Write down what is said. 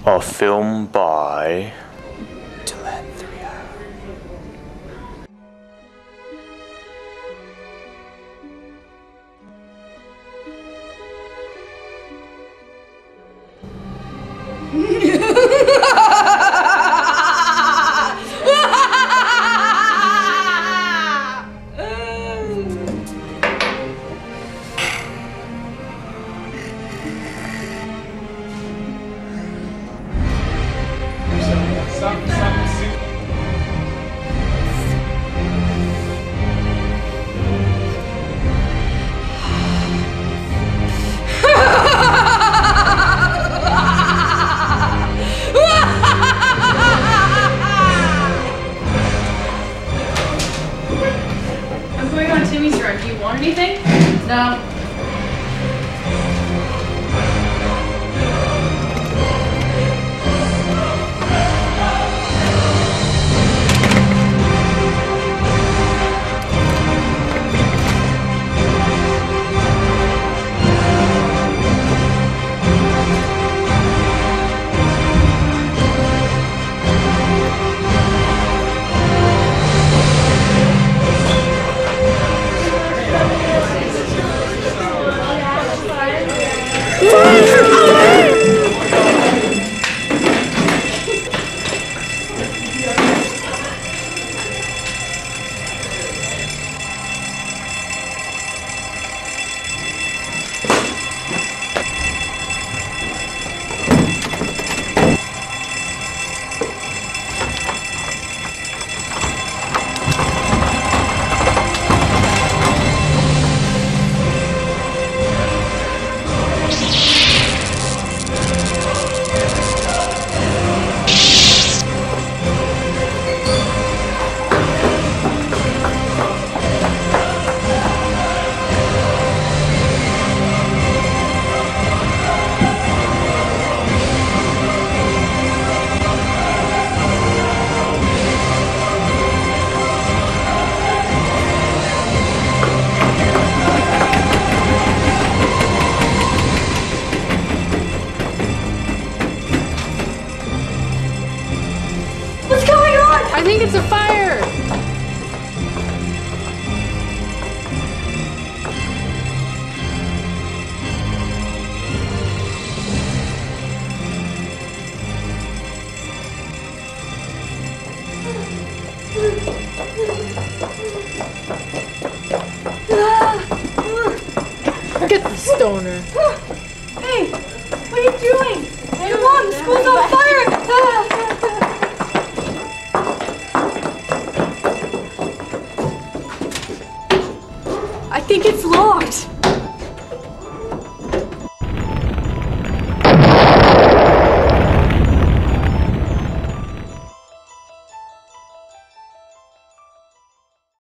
A film by I'm going on Timmy's run. Do you want anything? No. I think it's a fire! Get the stoner. Hey, what are you doing? Hey, Mom, the school's on fire! I think it's locked.